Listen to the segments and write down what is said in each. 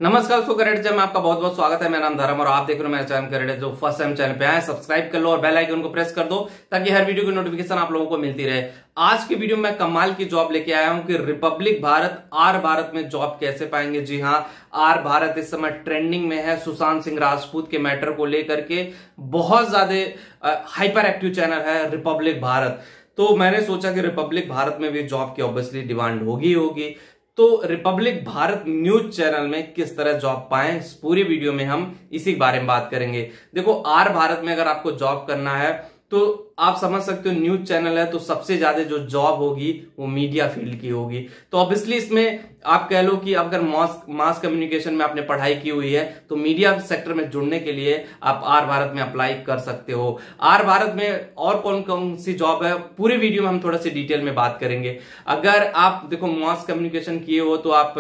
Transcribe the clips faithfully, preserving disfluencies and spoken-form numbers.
नमस्कार so correct में आपका बहुत बहुत स्वागत है। मेरा नाम धर्म और आप देख रहे हो मेरा चैनल करेक्ट। जो फर्स्ट टाइम चैनल पे आए सब्सक्राइब कर लो और बेल आइकन को प्रेस कर दो ताकि हर वीडियो की नोटिफिकेशन आप लोगों को मिलती रहे। आज की वीडियो में कमाल की जॉब लेके आया हूं कि रिपब्लिक भारत आर भारत में जॉब कैसे पाएंगे। जी हां, आर भारत इस समय ट्रेंडिंग में है। सुशांत सिंह राजपूत के मैटर को लेकर के बहुत ज्यादा हाइपर एक्टिव चैनल है रिपब्लिक भारत। तो मैंने सोचा कि रिपब्लिक भारत में भी जॉब की ऑब्वियसली डिमांड होगी होगी तो रिपब्लिक भारत न्यूज चैनल में किस तरह जॉब पाएं, इस पूरी वीडियो में हम इसी बारे में बात करेंगे। देखो, आर भारत में अगर आपको जॉब करना है तो आप समझ सकते हो न्यूज चैनल है तो सबसे ज्यादा जो जॉब होगी वो मीडिया फील्ड की होगी। तो ऑब्वियसली इसमें आप कह लो कि अगर मास मास कम्युनिकेशन में आपने पढ़ाई की हुई है तो मीडिया सेक्टर में जुड़ने के लिए आप आर भारत में अप्लाई कर सकते हो। आर भारत में और कौन कौन सी जॉब है पूरी वीडियो में हम थोड़ा सी डिटेल में बात करेंगे। अगर आप देखो मास कम्युनिकेशन किए हो तो आप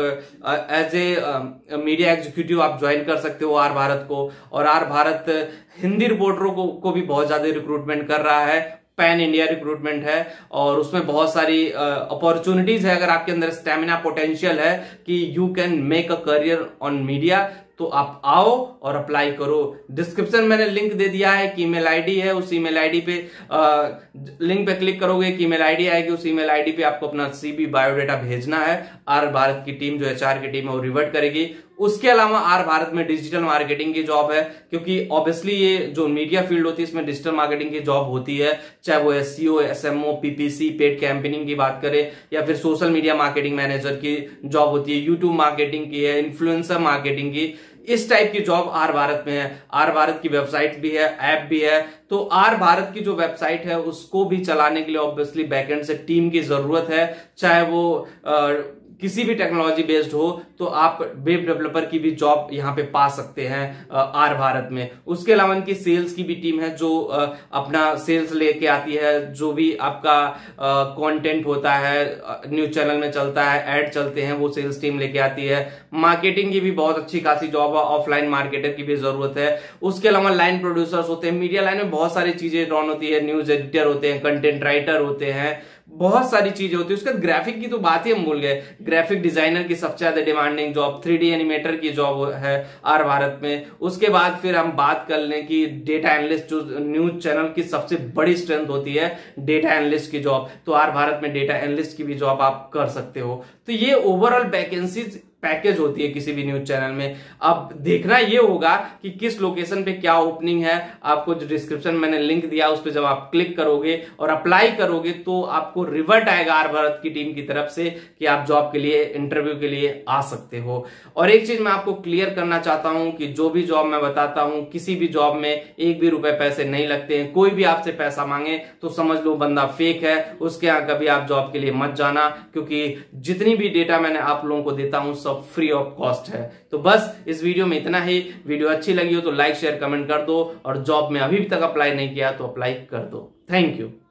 एज ए मीडिया एग्जीक्यूटिव आप ज्वाइन कर सकते हो आर भारत को। और आर भारत हिंदी रिपोर्टरों को, को भी बहुत ज्यादा रिक्रूटमेंट कर रहा है। पैन इंडिया रिक्रूटमेंट है और उसमें बहुत सारी अपॉर्चुनिटीज है। अगर आपके अंदर स्टेमिना पोटेंशियल है कि you can make a career on media तो आप आओ और अप्लाई करो। डिस्क्रिप्शन मैंने लिंक दे दिया है कि ईमेल आईडी है, उस ईमेल आईडी पे आ, लिंक पे क्लिक करोगे कि ईमेल आईडी आएगी। उस ईमेल आईडी पे आपको अपना सीवी बायोडेटा भेजना है। आर भारत की टीम जो एचआर की टीम है वो रिवर्ट करेगी। उसके अलावा आर भारत में डिजिटल मार्केटिंग की जॉब है, क्योंकि ऑब्वियसली ये जो मीडिया फील्ड होती है इसमें डिजिटल मार्केटिंग की जॉब होती है। चाहे वो SEO, SMO, PPC, paid campaigning की बात करें या फिर सोशल मीडिया मार्केटिंग मैनेजर की जॉब होती है, यूट्यूब मार्केटिंग की है, इन्फ्लुएंसर मार्केटिंग की, इस टाइप की जॉब आर भारत में है। आर भारत की वेबसाइट भी है, ऐप भी है। तो आर भारत की जो वेबसाइट है उसको भी चलाने के लिए ऑब्वियसली बैकएंड से टीम की जरूरत है। चाहे वो आ, किसी भी टेक्नोलॉजी बेस्ड हो तो आप वेब डेवलपर की भी जॉब यहां पे पा सकते हैं आर भारत में। उसके अलावा इनकी सेल्स की भी टीम है जो अपना सेल्स लेके आती है। जो भी आपका कंटेंट होता है न्यूज चैनल में चलता है, ऐड चलते हैं, वो सेल्स टीम लेके आती है। मार्केटिंग की भी बहुत अच्छी खासी जॉब है, ऑफलाइन मार्केटर की भी जरूरत है। उसके अलावा लाइन प्रोड्यूसर्स होते हैं। मीडिया लाइन में बहुत सारी चीजें रॉन होती है, न्यूज एडिटर होते हैं, कंटेंट राइटर होते हैं, बहुत सारी चीजें होती है। उसके बाद ग्राफिक की तो बात ही हम भूल गए। ग्राफिक डिजाइनर की सबसे ज्यादा demanding job, three D animator की जॉब है आर भारत में। उसके बाद फिर हम बात कर लें कि डेटा एनालिस्ट, जो न्यूज चैनल की सबसे बड़ी स्ट्रेंथ होती है डेटा एनालिस्ट की जॉब, तो आर भारत में डेटा एनालिस्ट की भी जॉब आप कर सकते हो। तो ये ओवरऑल वैकेंसीज पैकेज होती है किसी भी न्यूज चैनल में। अब देखना ये होगा कि किस लोकेशन पे क्या ओपनिंग है। आपको जो डिस्क्रिप्शन मैंने लिंक दिया उस पर जब आप क्लिक करोगे और अप्लाई करोगे तो आपको रिवर्ट आएगा आर भारत की टीम की तरफ से कि आप जॉब के लिए, इंटरव्यू के लिए आ सकते हो। और एक चीज मैं आपको क्लियर करना चाहता हूं कि जो भी जॉब मैं बताता हूं किसी भी जॉब में एक भी रुपए पैसे नहीं लगते हैं। कोई भी आपसे पैसा मांगे तो समझ लो बंदा फेक है, उसके यहां कभी आप जॉब के लिए मत जाना, क्योंकि जितनी भी डेटा मैंने आप लोगों को देता हूं फ्री ऑफ कॉस्ट है। तो बस इस वीडियो में इतना ही। वीडियो अच्छी लगी हो तो लाइक शेयर कमेंट कर दो और जॉब में अभी तक अप्लाई नहीं किया तो अप्लाई कर दो। Thank you.